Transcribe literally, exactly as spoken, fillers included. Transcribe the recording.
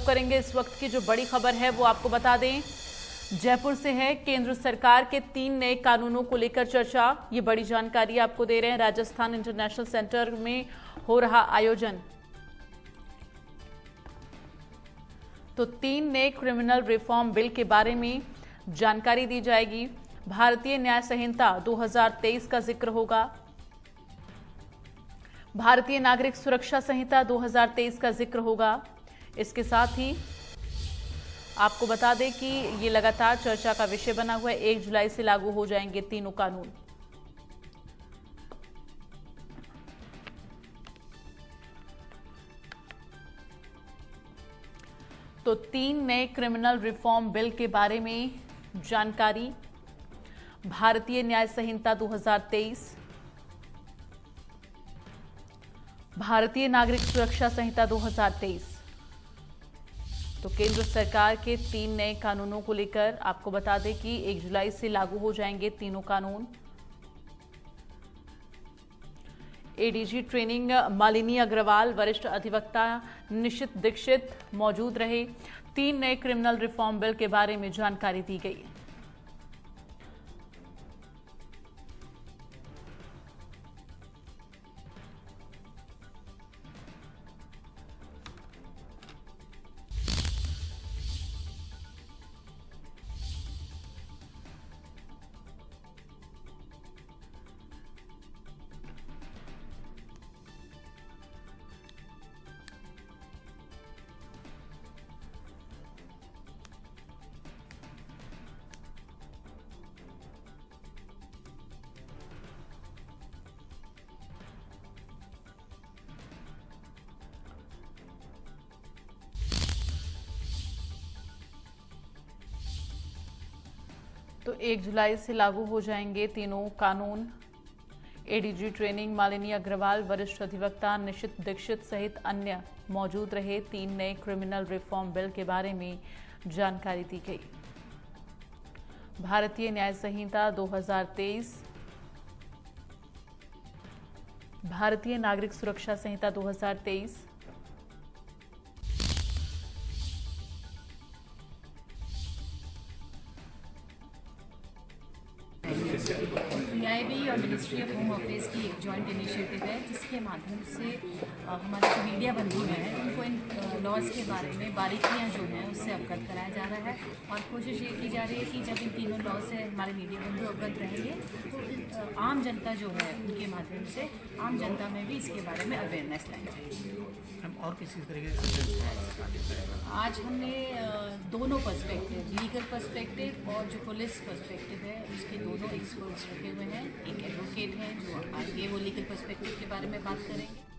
करेंगे इस वक्त की जो बड़ी खबर है वो आपको बता दें, जयपुर से है। केंद्र सरकार के तीन नए कानूनों को लेकर चर्चा, ये बड़ी जानकारी आपको दे रहे हैं। राजस्थान इंटरनेशनल सेंटर में हो रहा आयोजन। तो तीन नए क्रिमिनल रिफॉर्म बिल के बारे में जानकारी दी जाएगी। भारतीय न्याय संहिता दो हज़ार तेईस का जिक्र होगा। भारतीय नागरिक सुरक्षा संहिता दो हज़ार तेईस का जिक्र होगा। इसके साथ ही आपको बता दें कि ये लगातार चर्चा का विषय बना हुआ है। एक जुलाई से लागू हो जाएंगे तीनों कानून। तो तीन नए क्रिमिनल रिफॉर्म बिल के बारे में जानकारी। भारतीय न्याय संहिता दो हज़ार तेईस, भारतीय नागरिक सुरक्षा संहिता दो हज़ार तेईस। तो केंद्र सरकार के तीन नए कानूनों को लेकर आपको बता दें कि एक जुलाई से लागू हो जाएंगे तीनों कानून। एडीजी ट्रेनिंग मालिनी अग्रवाल, वरिष्ठ अधिवक्ता निशित दीक्षित मौजूद रहे। तीन नए क्रिमिनल रिफॉर्म बिल के बारे में जानकारी दी गई। तो एक जुलाई से लागू हो जाएंगे तीनों कानून। एडीजी ट्रेनिंग मालिनी अग्रवाल, वरिष्ठ अधिवक्ता निशित दीक्षित सहित अन्य मौजूद रहे। तीन नए क्रिमिनल रिफॉर्म बिल के बारे में जानकारी दी गई। भारतीय न्याय संहिता दो हज़ार तेईस, भारतीय नागरिक सुरक्षा संहिता दो हज़ार तेईस, पीआईबी और मिनिस्ट्री ऑफ होम अफेयर्स की एक जॉइंट इनिशिएटिव है, जिसके माध्यम से हमारे जो मीडिया बंधु हैं उनको इन लॉज के बारे में बारीकियां जो हैं उससे अवगत कराया जा रहा है। और कोशिश ये की जा रही है कि जब इन तीनों लॉज से हमारे मीडिया बंधु अवगत रहेंगे तो आम जनता जो है उनके माध्यम से आम जनता में भी इसके बारे में अवेयरनेस लाई जाएगी। और किसी तरीके से आज हमने दोनों पर्सपेक्टिव, लीगल पर्सपेक्टिव और जो पुलिस पर्सपेक्टिव है उसके दोनों एक्सपर्ट्स रखे हुए हैं। एक एडवोकेट हैं जो आगे वो लीगल पर्सपेक्टिव के बारे में बात करेंगे।